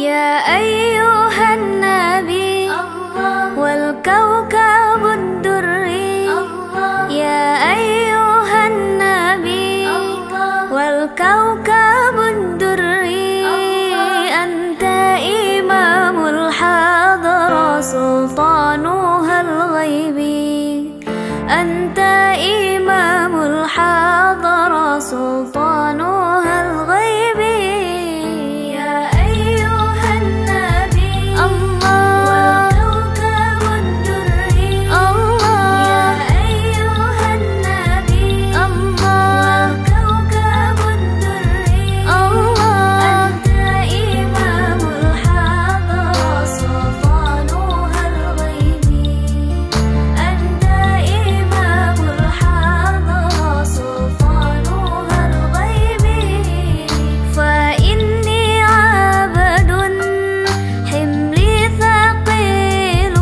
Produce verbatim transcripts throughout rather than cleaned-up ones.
يا أيها النبي والكوكب الدري، يا أيها النبي والكوكب الدري، أنت إمام الحضرة سلطانها الغيبي، أنت إمام الحضرة سلطانها الغيبي. يا أيها النبي والكوكب الدري، يا أيها النبي والكوكب الدري، أنت إمام الحضرة سلطانها الغيبي، أنت إمام الحضرة سلطانها الغيبي. فإني عبد حملي ثقيل،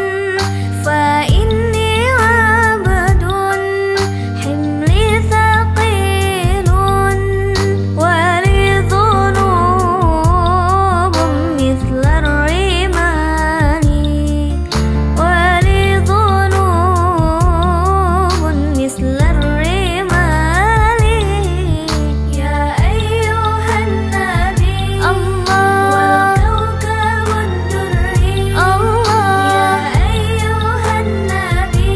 فإني عبد حملي ثقيل، ولي ذنوب مثل الرمال، ولي ذنوب مثل الرمال. يا أيها النبي والكوكب الدري، يا أيها النبي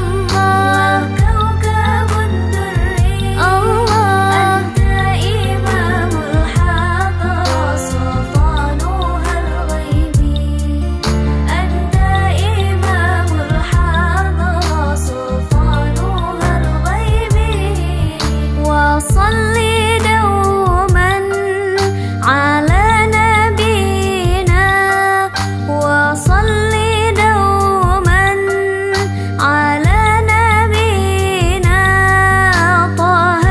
والكوكب الدري، أنت إمام الحضرة سلطانها الغيبي، أنت إمام الحضرة سلطانها الغيبي. وصلي دوما على نبينا، وصلي دوما على نبينا، طه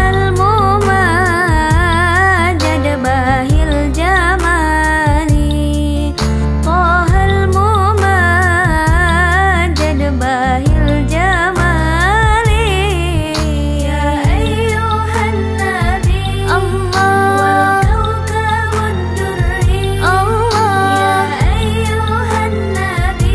الممجد باهي الجمال، طه الممجد باهي الجمال. يا أيها النبي والكوكب الدري، يا أيها النبي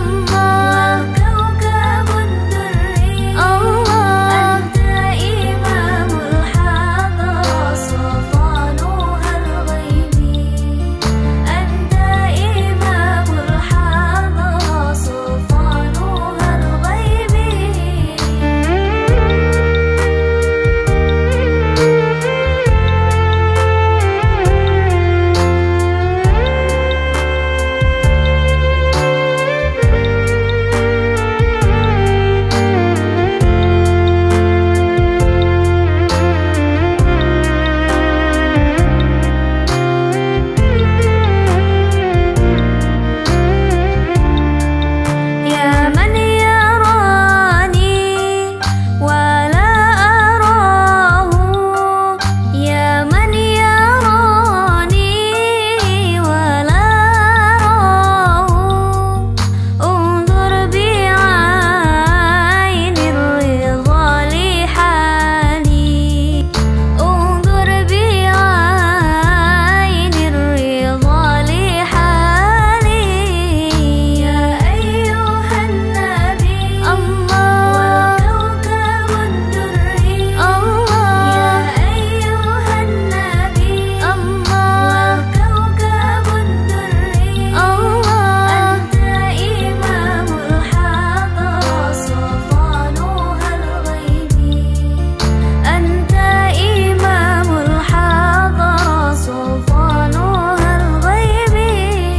والكوكب الدري، أنت إمام الحضرة سلطانها الغيبي، أنت إمام الحضرة سلطانها الغيبي. يا من يراني ولا أراه، يا من يراني ولا أراه، انظر بعين الرضا لحالي، انظر بعين الرضا لحالي. يا أيها النبي والكوكب الدري، يا أيها النبي والكوكب الدري، أنت إمام الحضرة سلطانها الغيبي، أنت إمام الحضرة سلطانها الغيبي.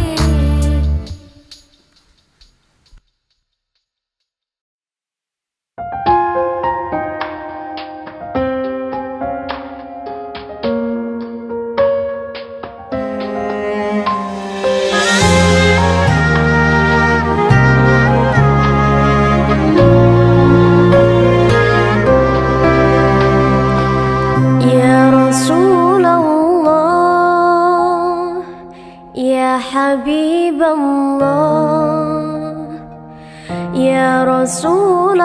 يا رسول الله، يا حبيب الله، يا رسول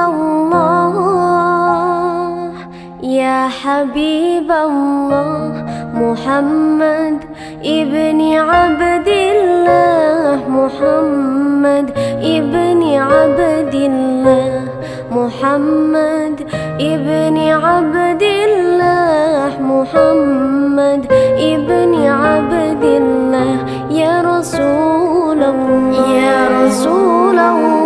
الله، يا حبيب الله، محمد ابن عبد الله محمد ابن عبد الله محمد ابن عبد الله محمد ابن عبد الله يا رسول الله يا رسول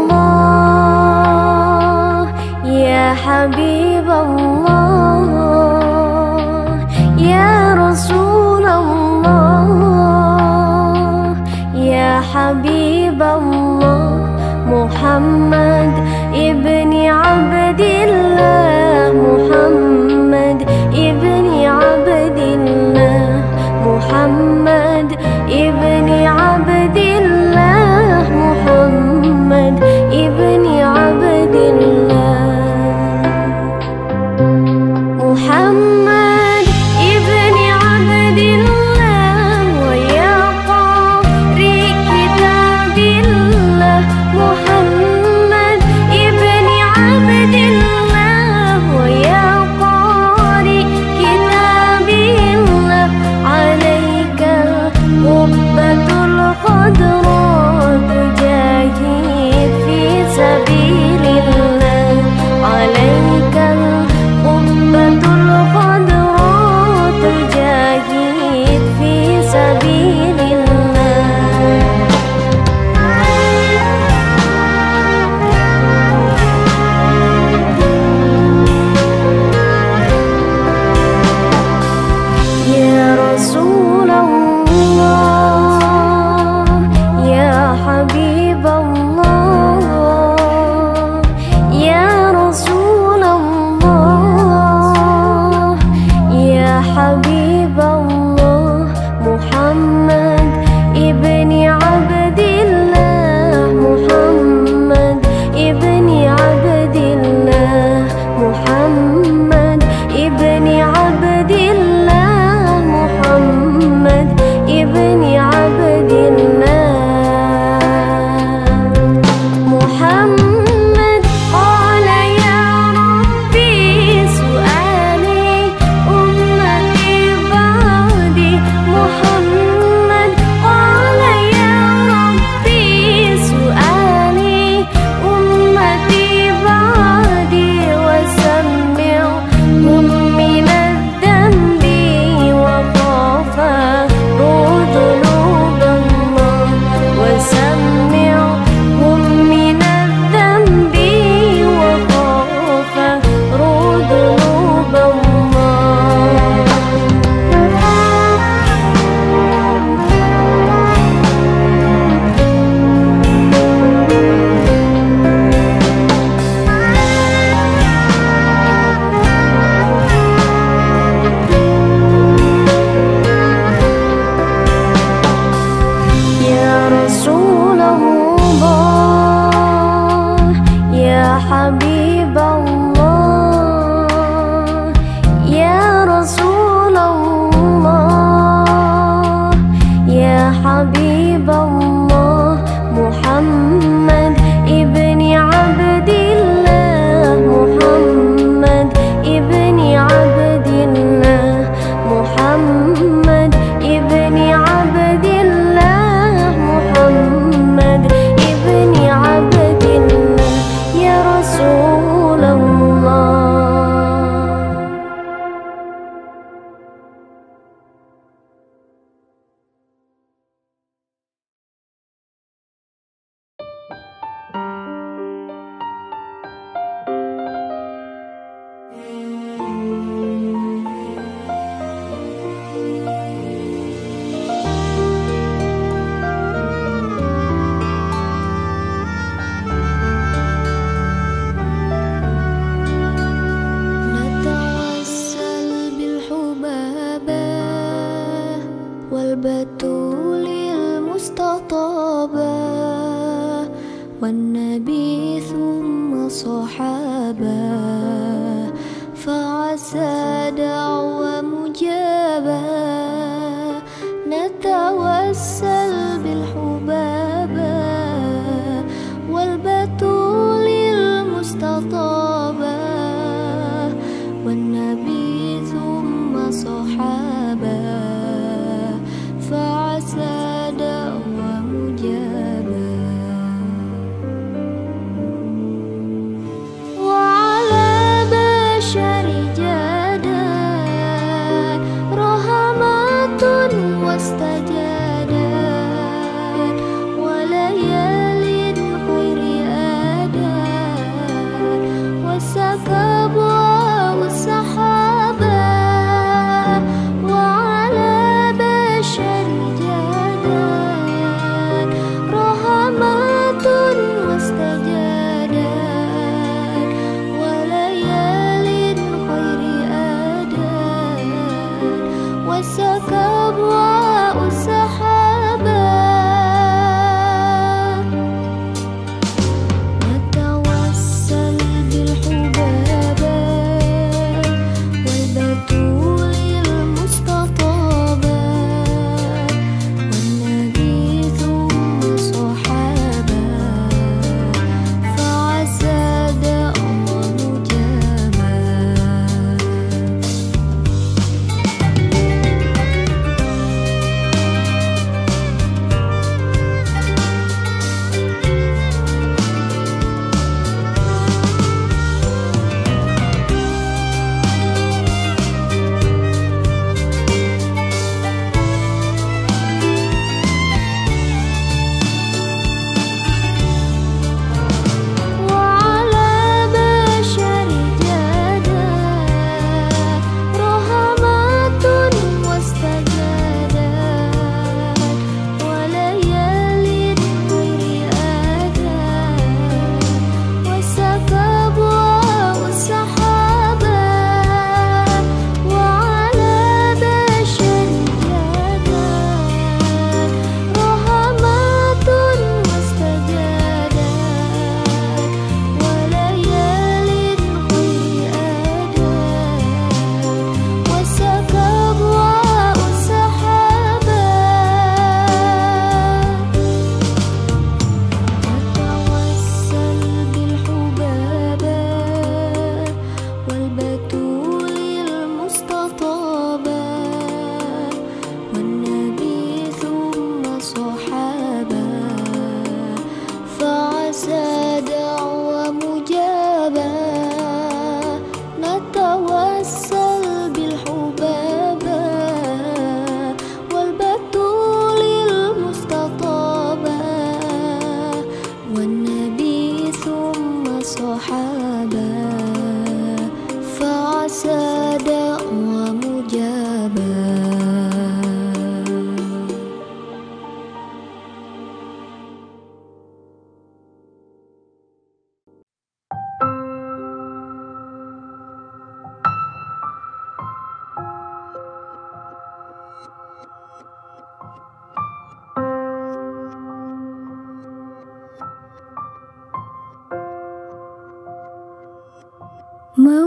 الله يا حبيب الله يا رسول الله يا حبيب الله محمد ابن عبد الله محمد ابن عبد الله محمد ابن عبد الله محمد ابن عبد الله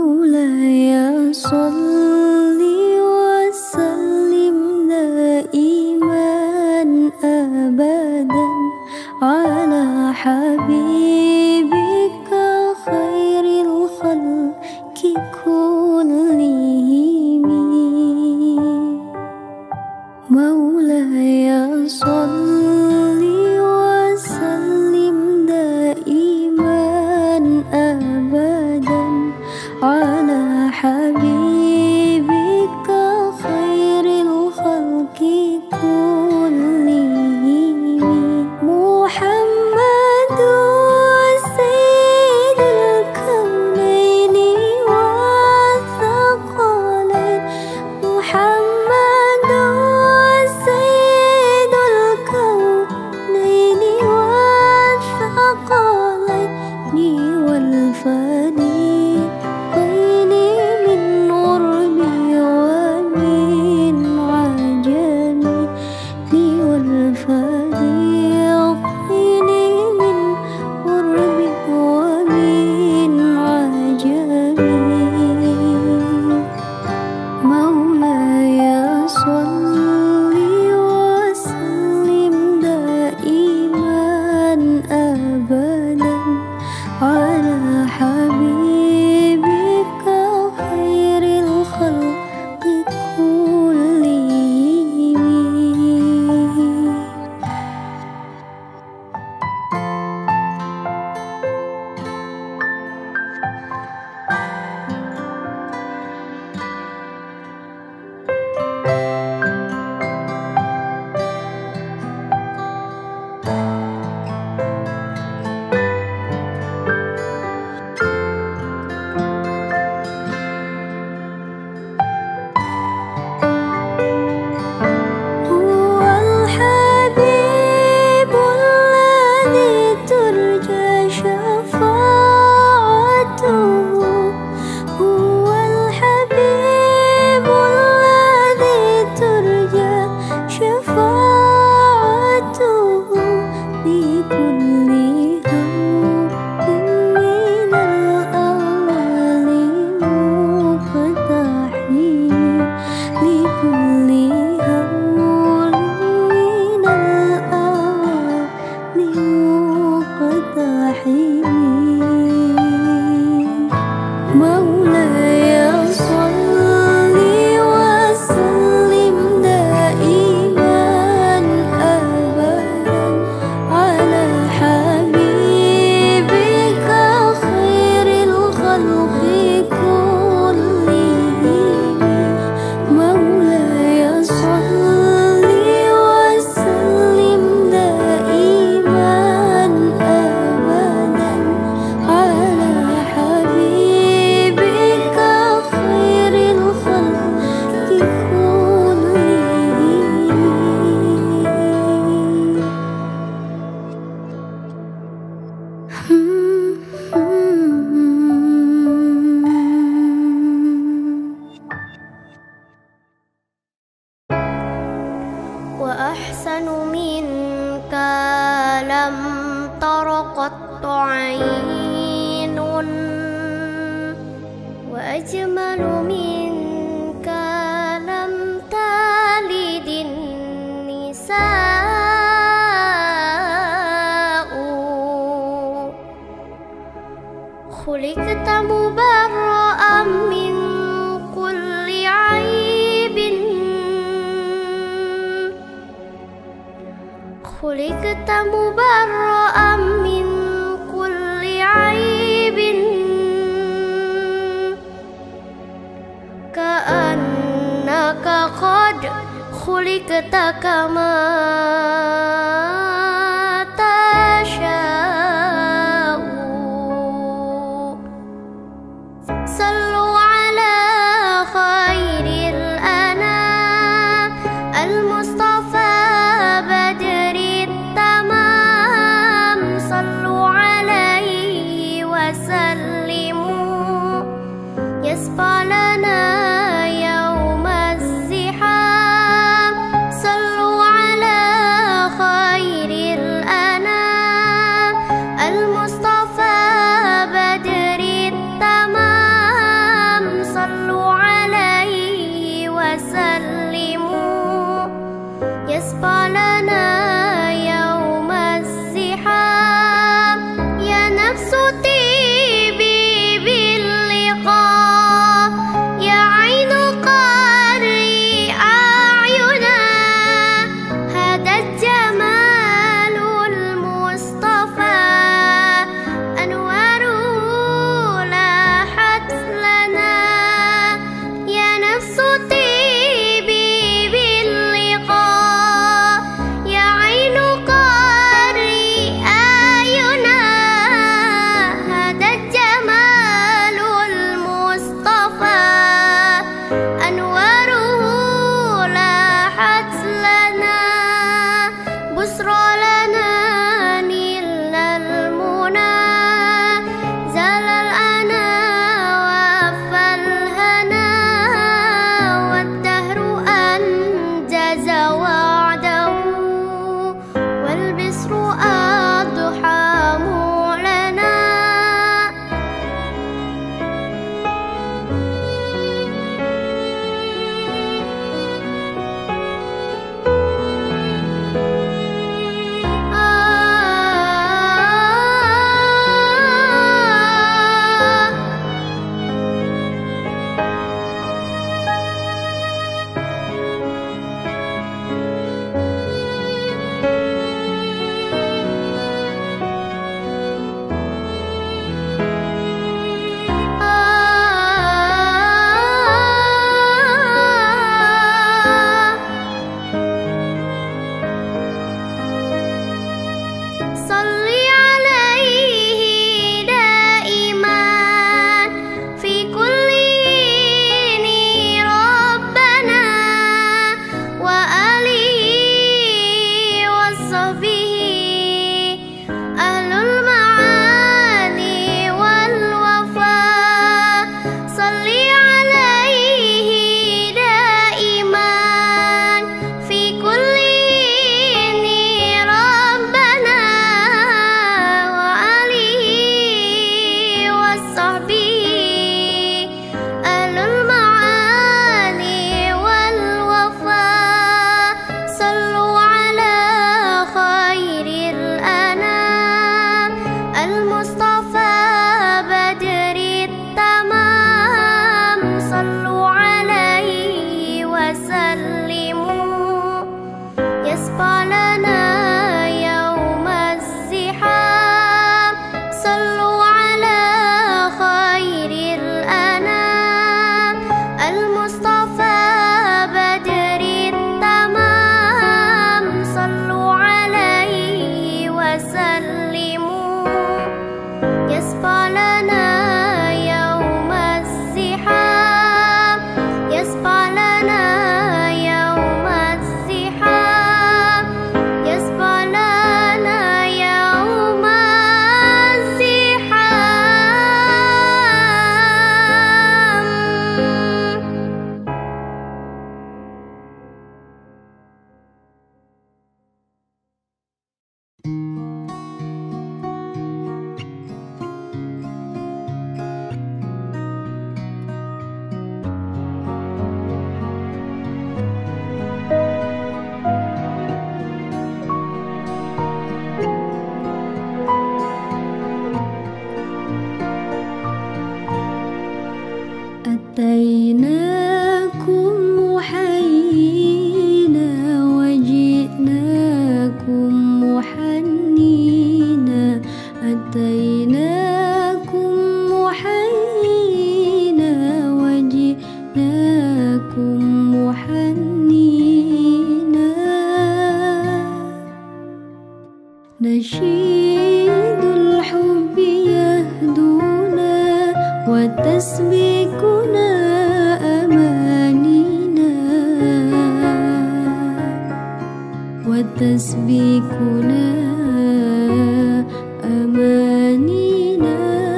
مولاي صل وسلم دائما أبدا على حبيبك خير الخلق كلهم. مولاي صل وسلم دائما أبدا على حبيبك خير الخلق كلهم. محمد سيد الكونين والثقلين. محمد سيد الكونين والثقلين والفريقين من غرب ومن عجم. والفريقين من غرب ومن عجم. مولاي صل وسلم دائما أبدا على حبيبك خير الخلق كلهم. هو الحبيب الذي ترجى شفاعته. هو الحبيب الذي ترجى شفاعته لكل هم من الأول مقتحم. لكل هول من الأول مقتحم. مولاي صل وسلم دائما أبدا على حبيبك خير الخلق كلهم. مولاي صل وسلم دائما أبدا على حبيبك خير الخلق كلهم. وأحسن منك لم تر قط عين. وأجمل منك لم تلد النساء. خلقت مبرأ من كل عيب. خلقت مبرأ من كل عيب. كأنك قد خلقت كما تشاء. صلوا على خير الأنام المصطفى بدر التمام. صلوا عليه وسلموا يسبع لنا يوم الزحام. صلوا على خير الأنام المصطفى بدر التمام. عليه دائما في كل حين ربنا وآله وصحبه أهل المعالي والوفاء صلوا على خير الأنام المصطفى بدر التمام صلوا عليه وسلموا يسبع لنا يوم الزحام صلوا على خير الأنام المصطفى بدر التمام صلوا عليه وسلموا يسبع لنا يوم الزحام يسبع لنا يوم الزحام يسبع لنا يوم أتيناكم محيينا وجئناكم محنينا أتيناكم محيينا وجئناكم محنينا نشيد الحب يهدونا وتسبيكنا أمانينا وتسبيكنا أمانينا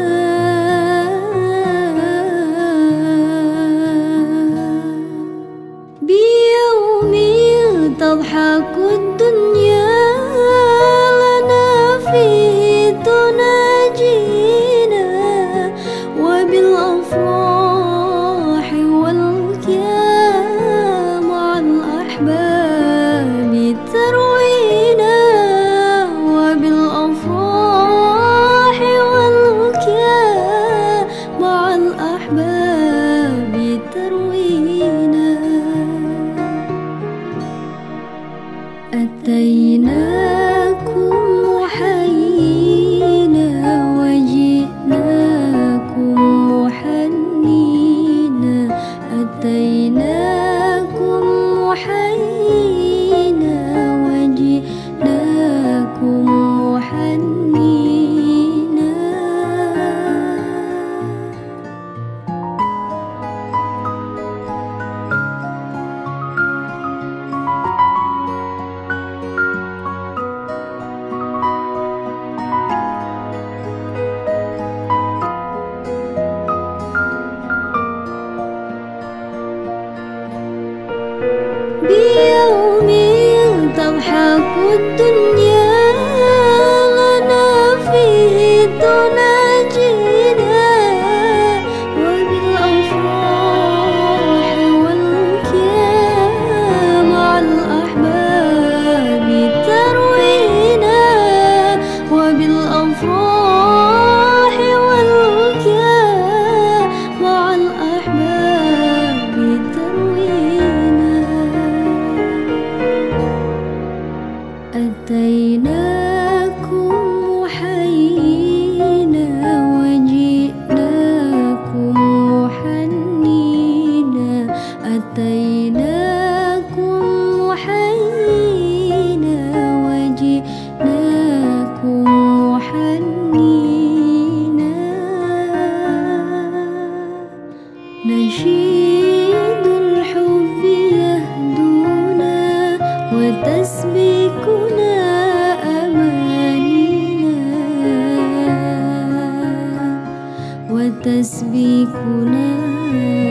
بيوم تضحك الدنيا لنا فيه تناجينا وبالأفراح والكيام مع الأحباب تروينا وبالأفراح والكيام مع الأحباب تروينا أتيناكم محيينا وجئناكم محنينا أتيناكم محيينا وجئناكم محنينا بيوم تضحك الدنيا لنا فيه تناجينا وبالأفراح والكيام مع الأحباب تروينا وبالأفراح والكيام مع الأحباب تروينا أتيناكم محيينا وجئناكم محنينا أتيناكم محيينا وجئناكم محنينا نشيد الحب يهدونا وتسبيكنا أمانينا وتسبيكنا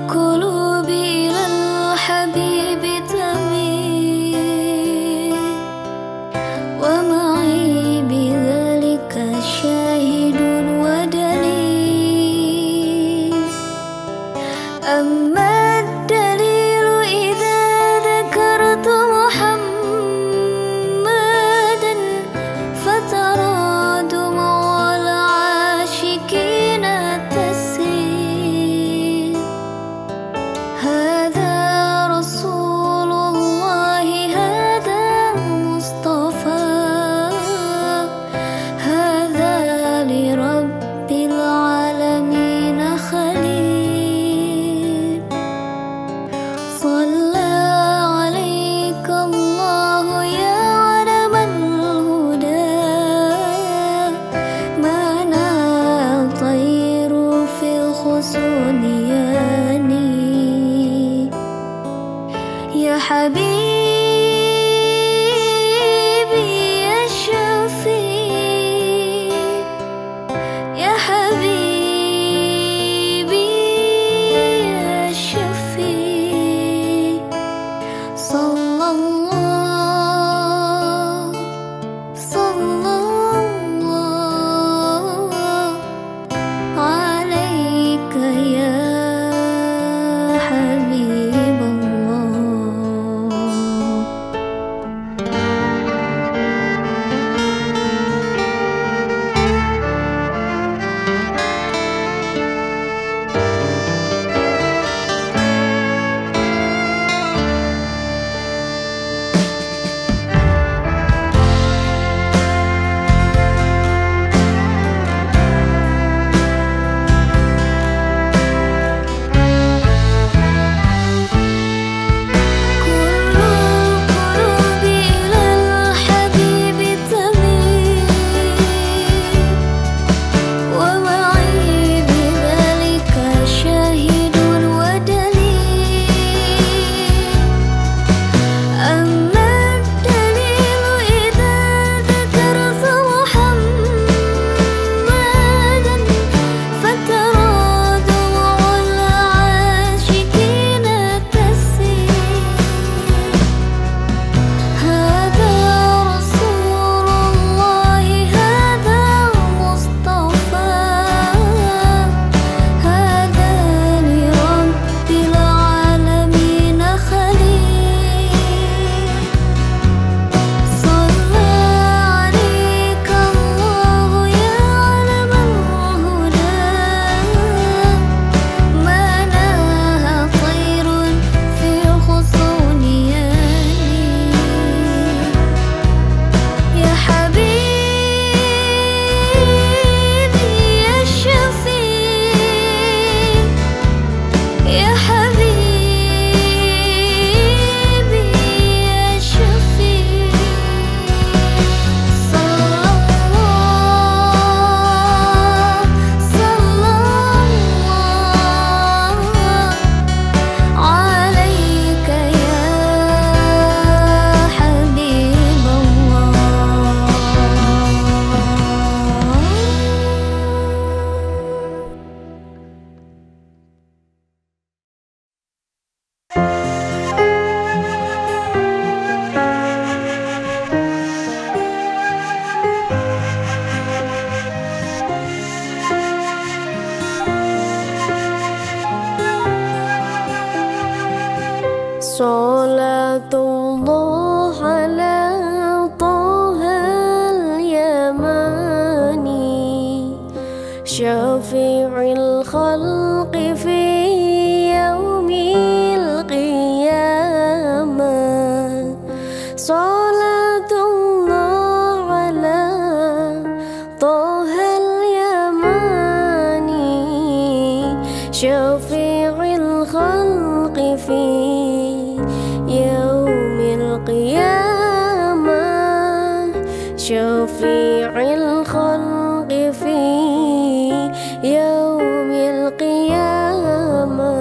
القلوب إلى الحبيب تميل ومعي بذلك شاهد ودليل. أما الدليل إذا ذكرت محمدا فترى دموع العاشقين تسيل. هذا رسول الله، هذا مصطفى، هذا لرب العالمين خليل. صلى عليك الله يا علم الهدى، ما نال طير في الخصون ياني. يا حبيبي يا شفيع، يا حبيبي يا شفيع. صلى الله صلى الله عليك يا حبيب الله. صلاة الله على طه اليماني شفيع الخلق في يوم القيامة. صلاة الله على طه اليماني شفيع الخلق في يوم القيامة، شفيع الخلق في يوم القيامة.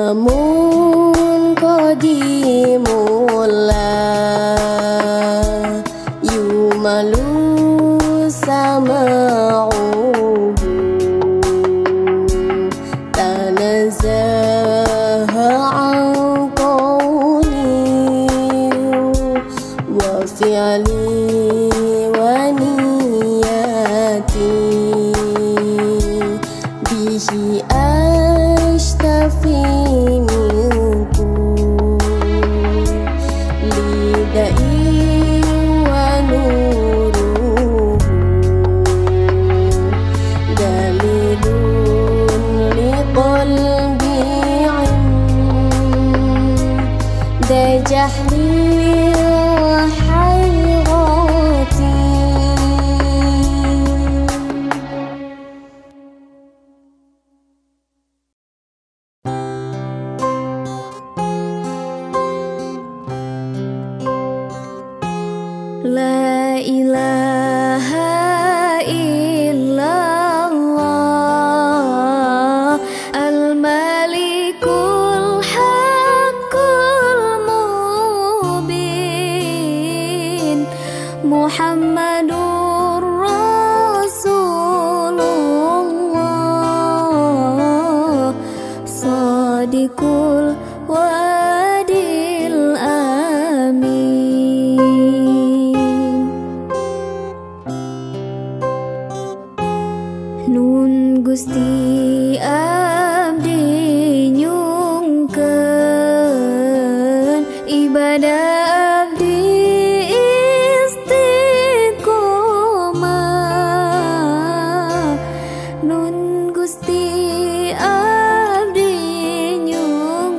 Lamun qadimullah yumalu sama'uhu tanazzaha an qawli wa fi'li wa niyati bihi ashtafi minku lidai wa nuruhu dalilun liqalbi inda jahli wa hayrati. La ilaha illallah al-malikul haqqul mubin Muhammadur Rasulullah Sadiqul wadil amin. Nun Gusti abdi nyungkeun ibadah abdi istiqomah. Nun Gusti abdi nyungkeun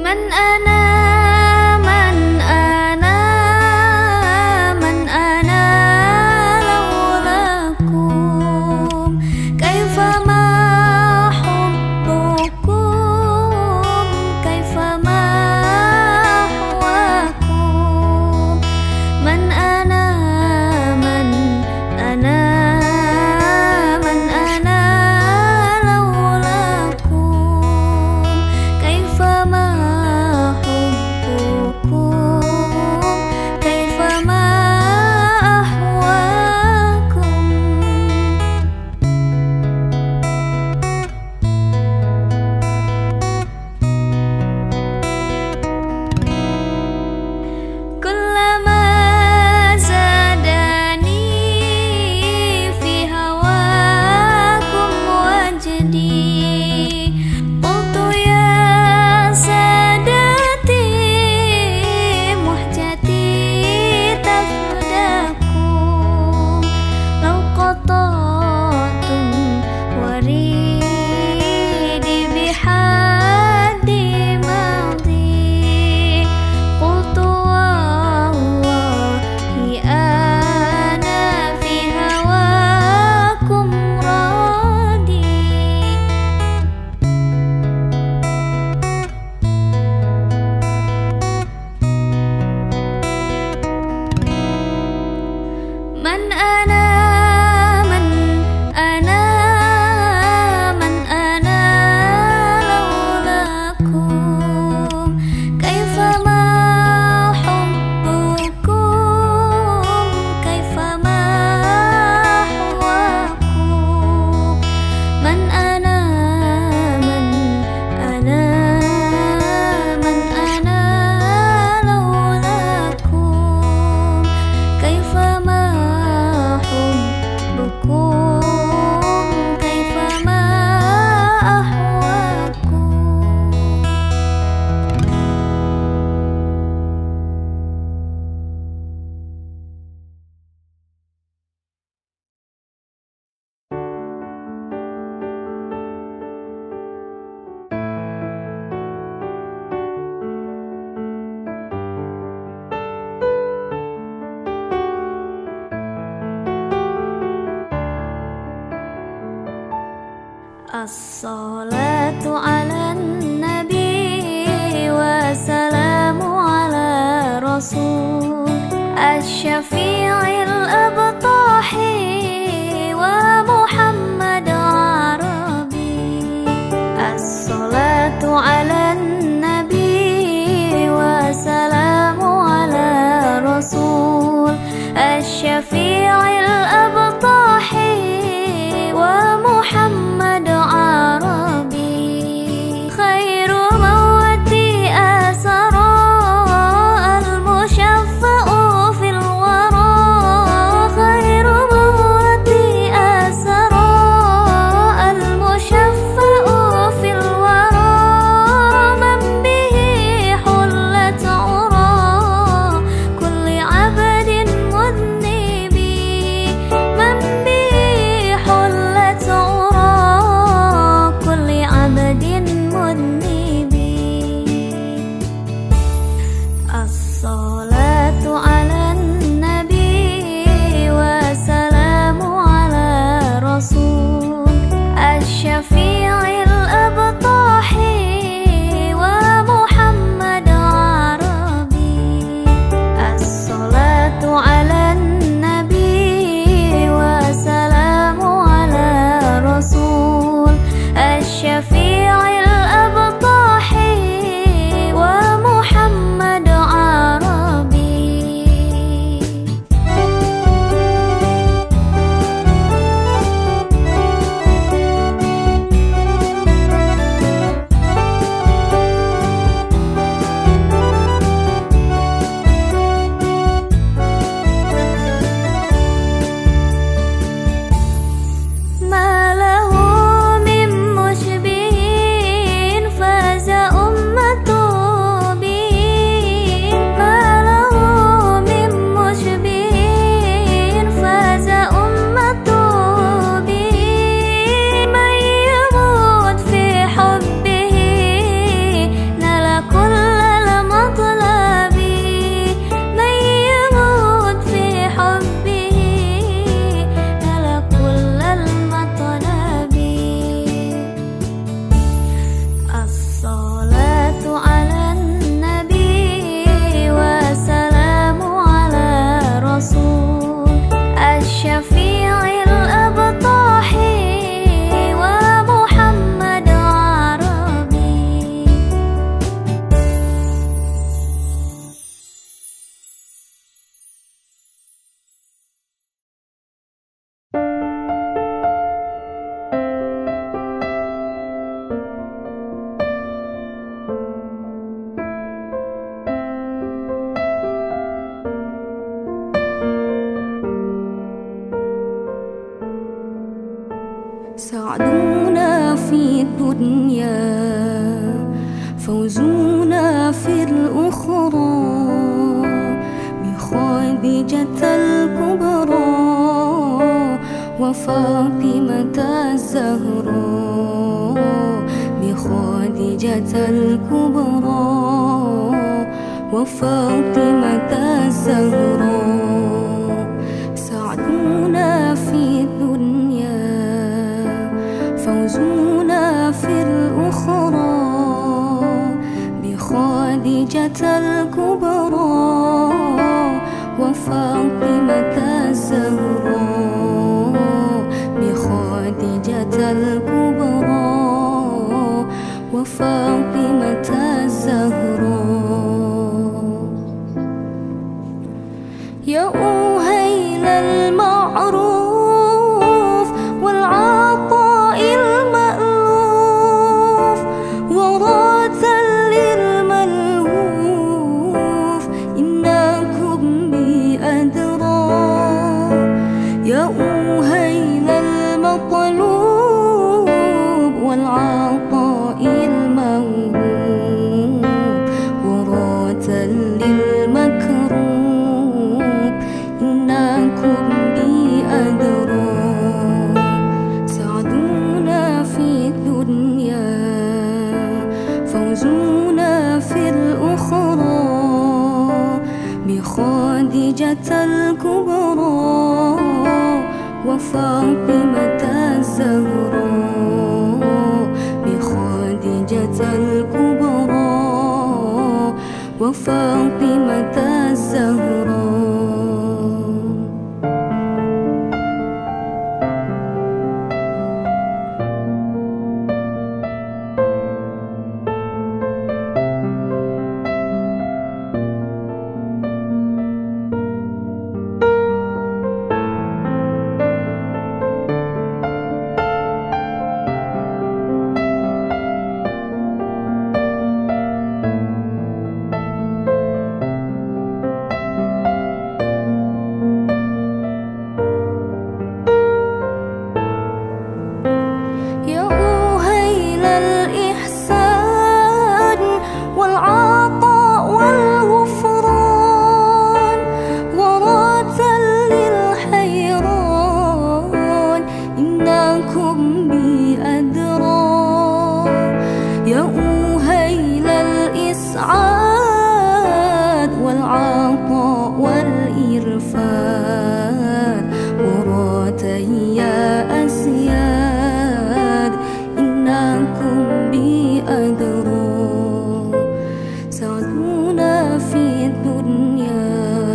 من أنا من أنا من أنا لولاكم كيفما حبكم كيفما هواكم من أنا من أنا من أنا لولاكم كيفما سعدونا في الأخرى بخديجة الكبرى وفاطمة الزهراء، بخديجة الكبرى وفاطمة الزهراء. سعدونا في الدنيا فوزونا في الأخرى بخديجة الكبرى وفاطمة الزهراء، بخديجة الكبرى وفاطمة الزهراء. يا أهيل المعروف والعطاء المألوف وراثا للملهوف، إنكم بأدرى. يا أهيل المطلوب والعطاء الموهوب وراثا للمكروب، إنكم بأدرى. سعدونا في الدنيا فوزونا في الأخرى بخديجة الكبرى وفاطمة الزهراء، بخديجة الكبرى وفاطمة الزهراء. يا أهيل الإسعاد والعطاء والإرفاد وراثي يا أسياد، إنكم بأدرى. سعدونا في الدنيا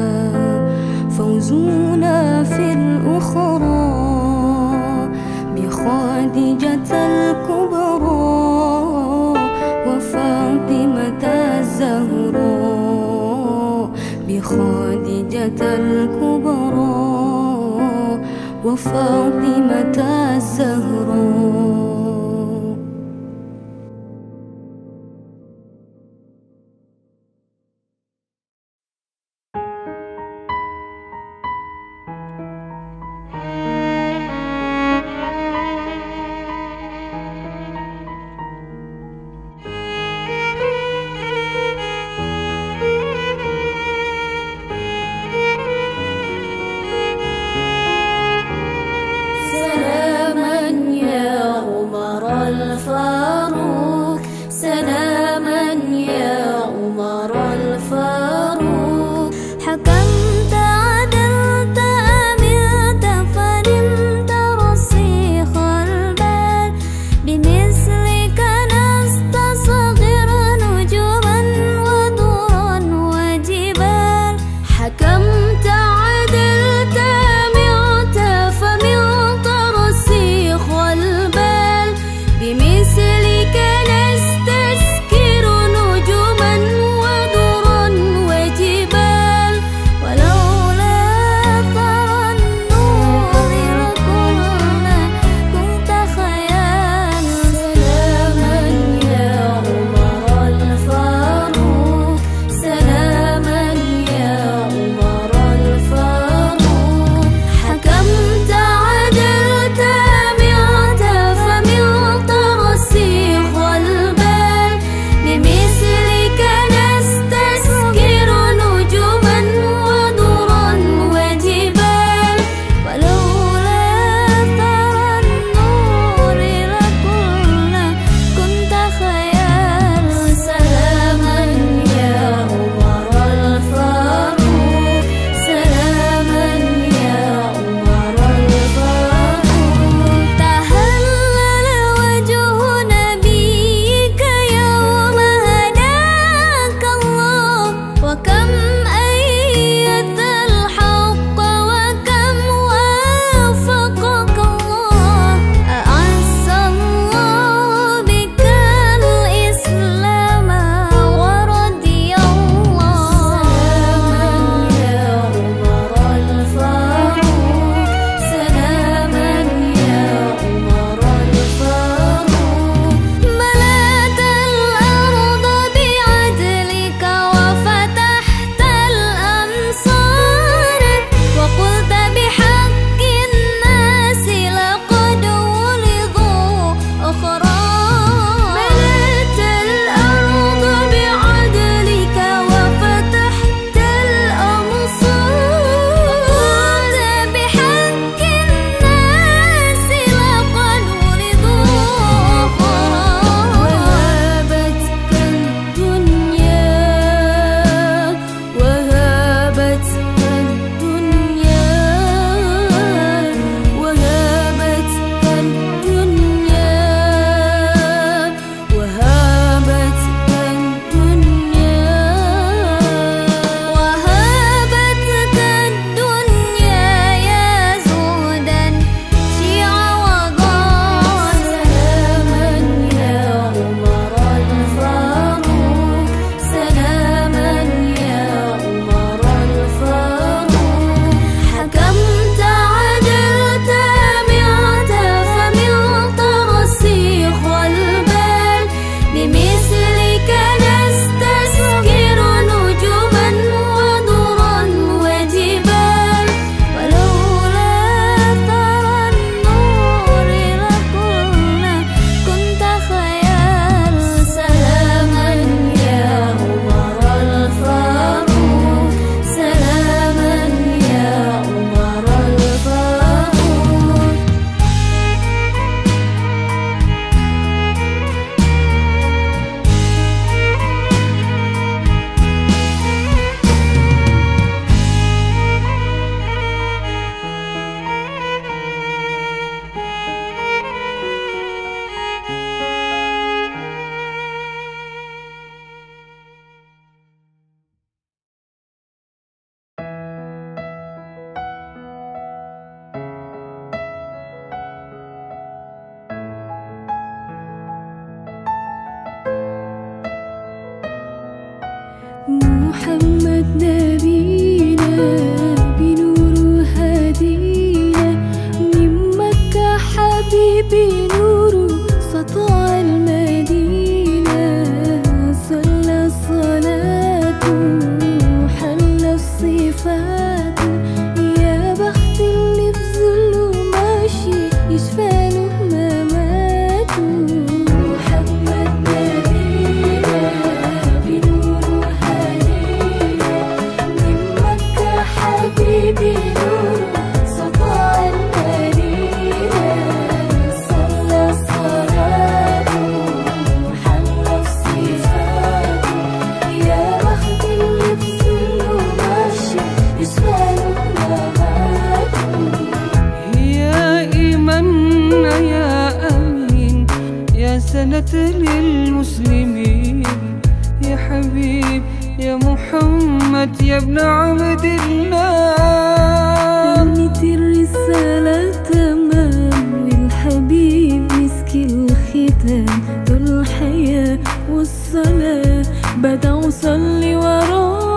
فوزونا في الأخرى بخديجة الكبرى وفاطمة الزهراء، بخديجة الكبرى وفاطمة الزهراء. سلاما يا محمد نبينا بنور هدينا من مكة حبيبي نور سطع المدينة صلى صلاته حل الصفات يا بخت اللي في ظله ماشي يشفى له مماته محمد نبينا بنور هدينا من مكة حبيبي نور سطع المدينة صلى صلاته حل الصفات يا بخت اللي في ظله ماشي يشفى له مماته يا إيماننا يا أمين يا سنة للمسلمين يا حبيب يا محمد يا ابن عبد الله تمت الرسالة تمام والحبيب مسك الختام طول الحياة والصلاة بدأ أصلي وراه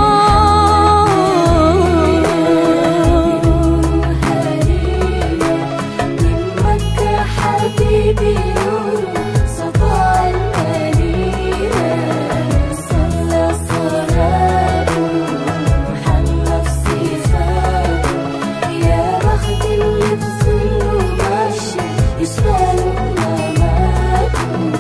حبيبي نور سطع المدينة صلى صلاته حل الصفات يا بخت اللي في ظله ماشي يشفى له مماته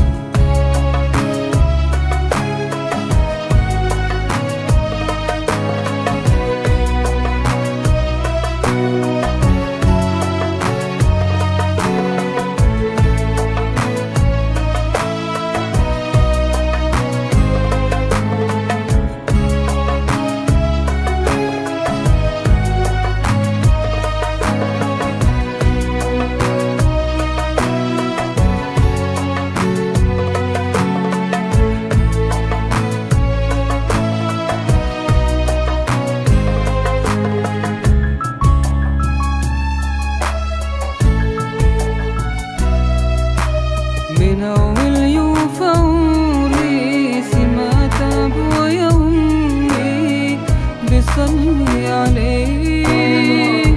من أول يوفى عمري سمعت أبويا وأمي بصلي عليه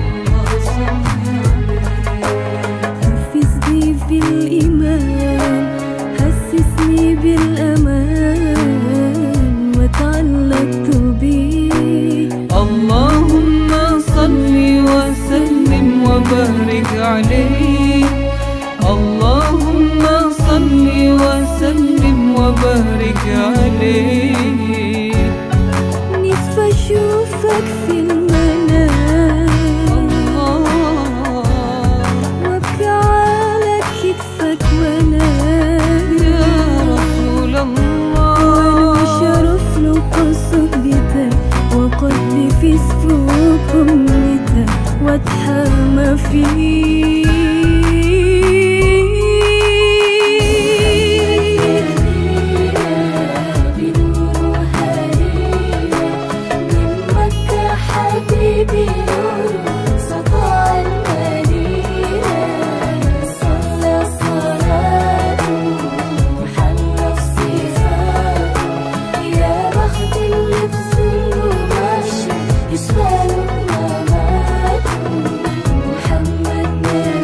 حفزني في الإيمان حسسني بالأمان وتعلقت بيه اللهم صل وسلم وبارك عليه اللهم صل وسلم وبارك عليه نفسي أشوفك في المنام وأبكي على كتفك وأنام يا رسول الله وأنا شرف له صحبتك وقد في صفوف أمتك وأتحامى فيك حبيبي نور سطع المدينة صلى صلاته حل الصفات يا بخت اللي في ظله ماشي يشفى له مماته محمد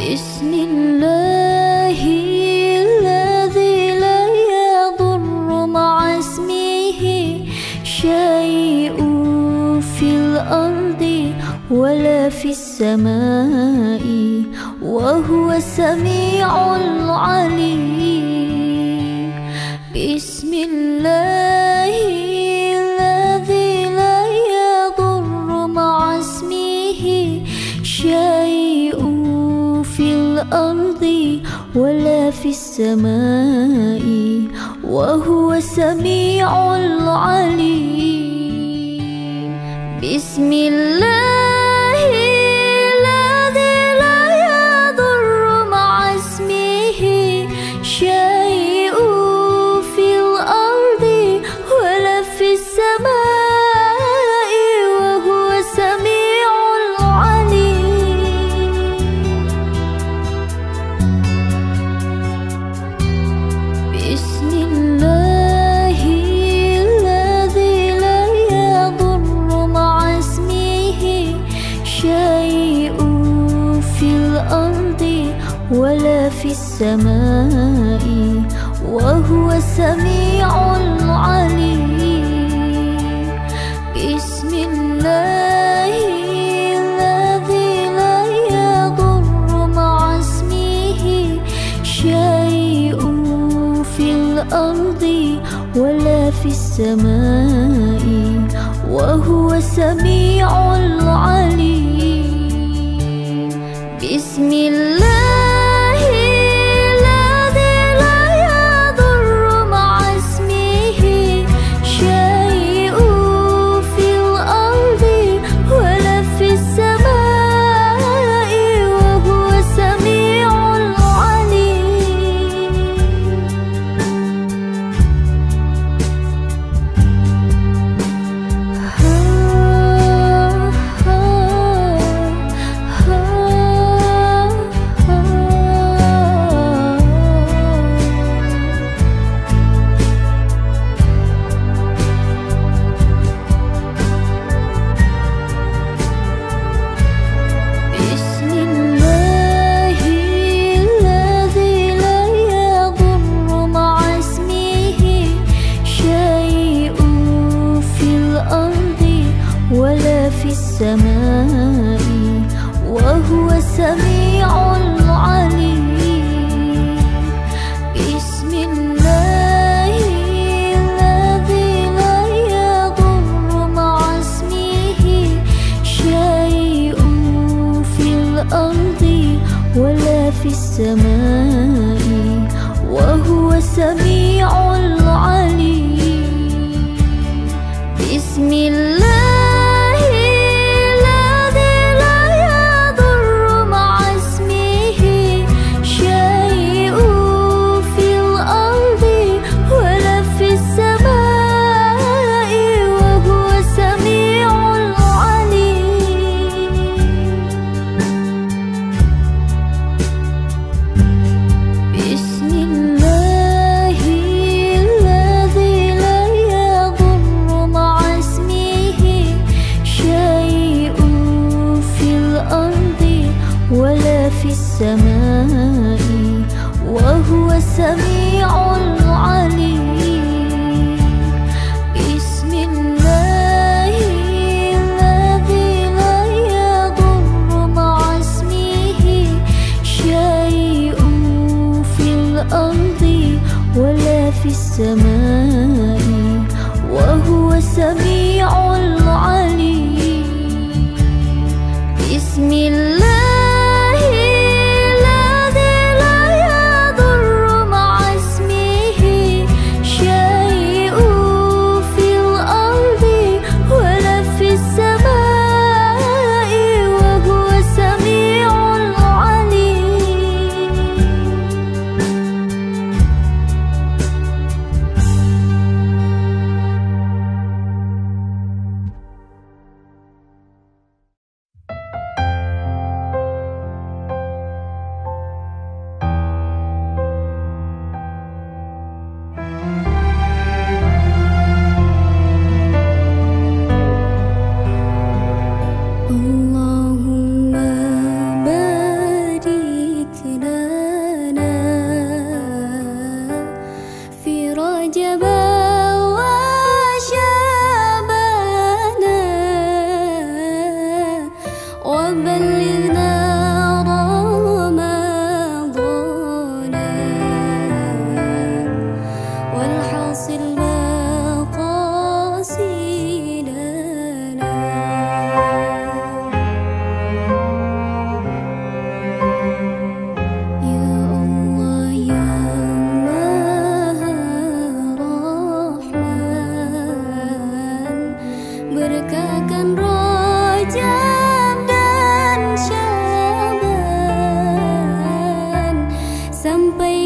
بسم الله الذي لا يضر مع اسمه شيء في الأرض ولا في السماء وهو السميع العليم. بسم الله الذي لا يضر مع اسمه شيء في الأرض ولا في السماء وهو السميع العليم. بسم الله الذي لا يضر مع اسمه شيء في الأرض ولا في السماء وهو السميع العليم. بسم الله الذي لا يضر مع اسمه شيء في الأرض ولا في السماء وهو السميع العليم. بسم الله الذي لا يضر مع اسمه شيء في الأرض ولا في السماء وهو السميع العليم. بسم الله الذي لا يضر مع اسمه شيء في الأرض ولا في السماء وهو السميع العليم. بسم الله الذي لا يضر مع اسمه شيء في الأرض ولا في السماء وهو السميع العليم. بسم الله الذي لا يضر مع اسمه شيء في الأرض ولا في السماء وهو السميع العليم. بسم الله الذي لا يضر مع اسمه شيء في الأرض ولا في السماء وهو السميع العليم. بسم الله الذي لا يضر مع اسمه شيء في الأرض ولا في السماء وهو السميع العليم. بسم الله الذي لا يضر مع اسمه شيء في الأرض ولا في السماء وهو السميع العليم. بسم الله الذي لا يضر مع اسمه شيء في الأرض ولا في السماء وهو السميع العليم.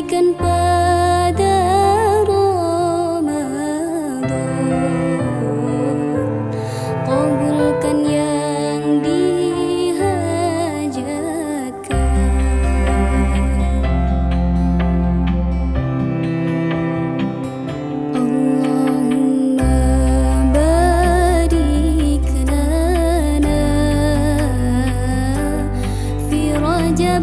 sampaikan pada Ramadan. Kabulkan yang dihajatkan. Allahumma barik lana fi Rajab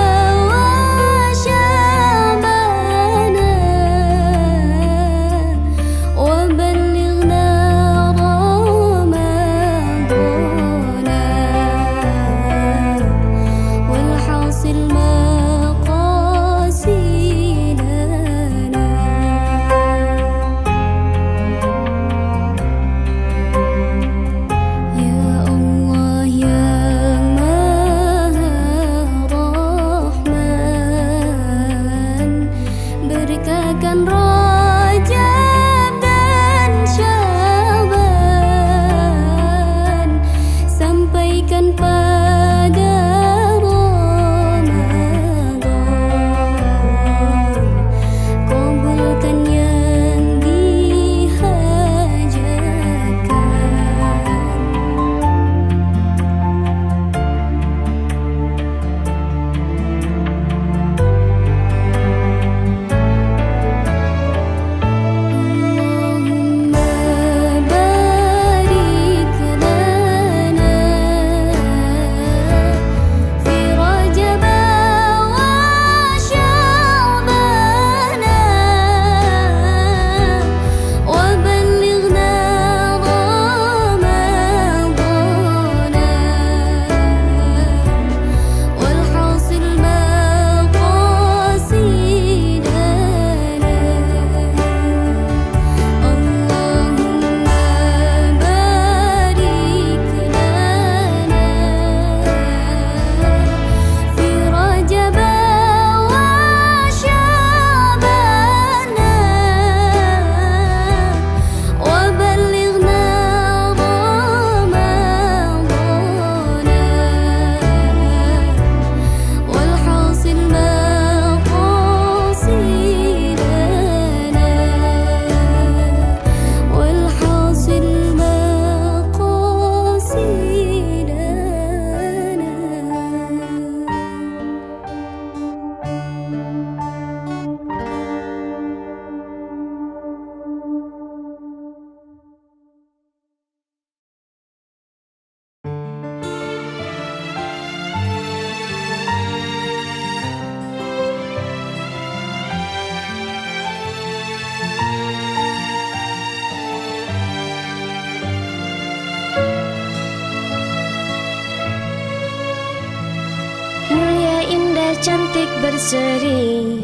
cantik berseri,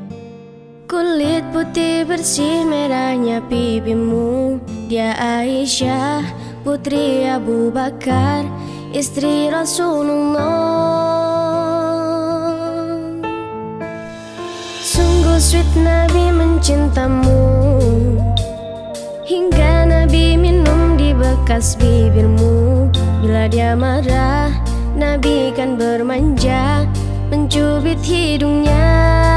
kulit putih bersih merahnya pipimu. Dia Aisyah putri Abu Bakar, istri Rasulullah. Sungguh sweet Nabi mencintamu, hingga Nabi minum di bekas bibirmu. Bila dia marah, Nabi kan bermanja, mencubit hidungnya.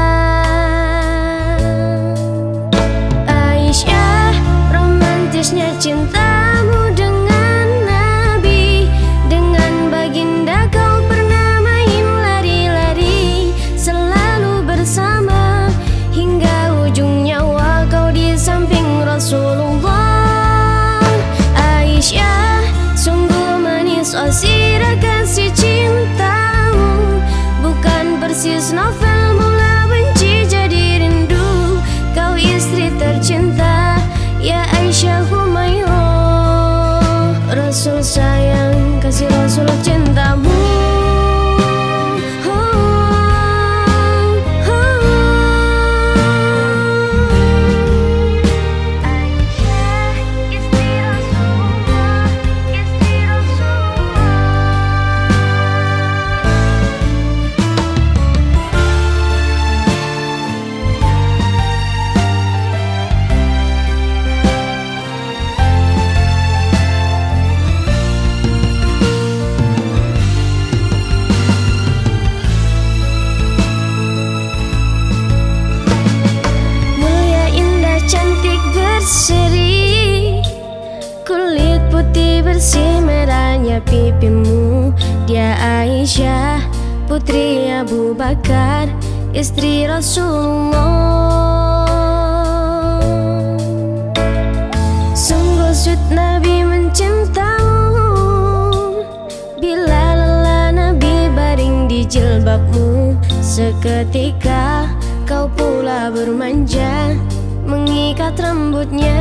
Aisyah, romantisnya cintamu dengan Nabi. Dengan baginda kau pernah main lari-lari, selalu bersama hingga ujung nyawa kau di samping Rasulullah. Aisyah, sungguh manis oh sirah kasih cintamu, bukan persis novel mula benci jadi rindu. Kau istri tercinta ya Aisyah Humairah. Rasul sayang kasih Rasul cintamu. dia pipimu. Dia Aisyah, putri Abu Bakar, istri Rasulullah. Sungguh sweet Nabi mencintamu, bila lelah Nabi baring di jilbabmu. Seketika kau pula bermanja, mengikat rambutnya.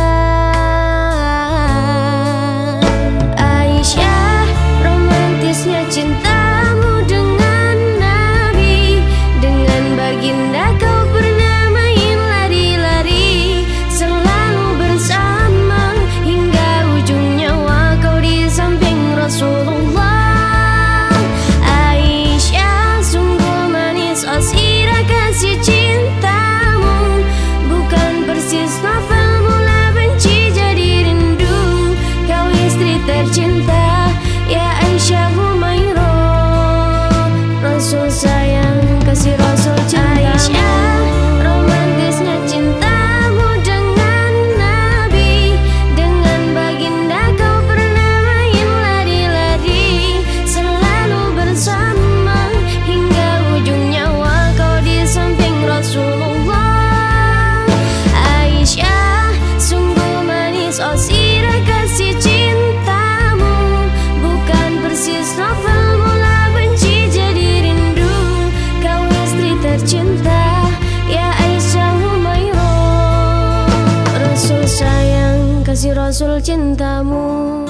Aisyah, romantisnya cintamu dengan Nabi. Dengan baginda kau pernah main lari-lari, selalu bersama hingga ujung nyawa kau di samping Rasulullah. Aisyah, sungguh manis oh sirah kasih cintamu, bukan persis novel mula benci jadi rindu. Kau istri tercinta, ya Aisyah Humairah. Rasul sayang, kasih Rasul cinta. Aisyah, romantisnya cintamu dengan Nabi. Dengan baginda kau pernah main lari-lari, selalu bersama hingga ujung nyawa kau di samping Rasulullah. Aisyah, sungguh manis oh sirah kasih cintamu, bukan persis novel mula benci jadi rindu. Kau istri tercinta, ya Aisyah Humairah. Rasul sayang, kasih Rasul cintamu.